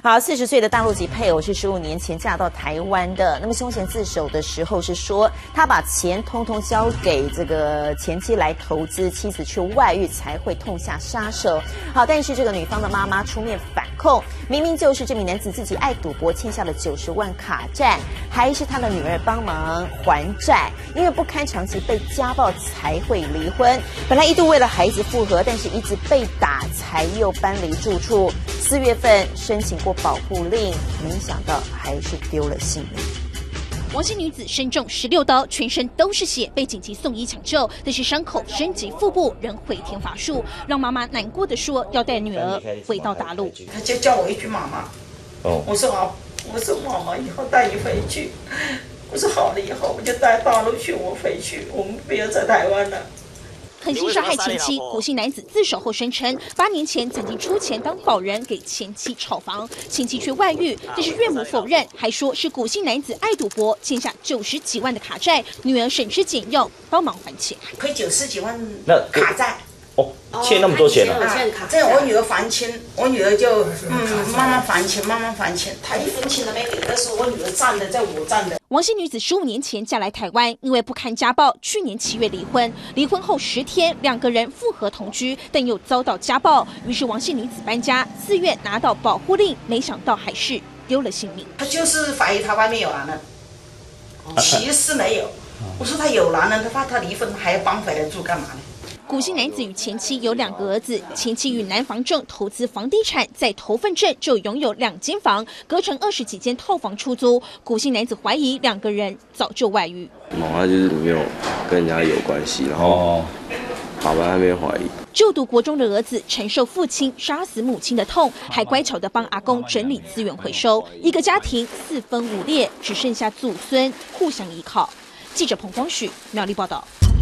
好，40岁的大陆籍配偶是15年前嫁到台湾的。那么凶嫌自首的时候是说，他把钱通通交给这个前妻来投资，妻子却外遇，才会痛下杀手。好，但是这个女方的妈妈出面反控，明明就是这名男子自己爱赌博，欠下了90万卡债，还是他的女儿帮忙还债，因为不堪长期被家暴才会离婚。本来一度为了孩子复合，但是一直被打，才又搬离住处。4月份申请过保护令，没想到还是丢了性命。 王姓女子身中16刀，全身都是血，被紧急送医抢救，但是伤口升级腹部，仍回天乏术，让妈妈难过的说要带女儿回到大陆。 他就叫我一句妈妈，我说好，我说妈妈以后带你回去，我说好了以后我就带大陆去，我回去，我们不要在台湾了。 狠心杀害前妻，古姓男子自首后声称，8年前曾经出钱当保人给前妻炒房，前妻却外遇，但是岳母否认，还说是古姓男子爱赌博，欠下90几万的卡债，女儿省吃俭用帮忙还钱， 亏90几万卡债。 欠那么多钱了、 这样我女儿还钱，我女儿就慢慢还钱，慢慢还钱，她1分钱都没给，那是我女儿占的，在我占的。 王姓女子15年前嫁来台湾，因为不堪家暴，去年7月离婚。离婚后10天，2个人复合同居，但又遭到家暴，于是王姓女子搬家，4月拿到保护令，没想到还是丢了性命。 她就是怀疑她外面有男人，其实没有。我说她有男人的话，她离婚还要搬回来住干嘛呢？ 古姓男子与前妻有2个儿子，前妻与男房仲投资房地产，在头份镇就拥有2间房，隔成20几间套房出租。古姓男子怀疑2个人早就外遇， 妈妈就是没有跟人家有关系，然后爸爸那边怀疑。 就读国中的儿子承受父亲杀死母亲的痛，还乖巧地帮阿公整理资源回收，一个家庭4分5裂，只剩下祖孙互相依靠。记者彭光许苗栗报道。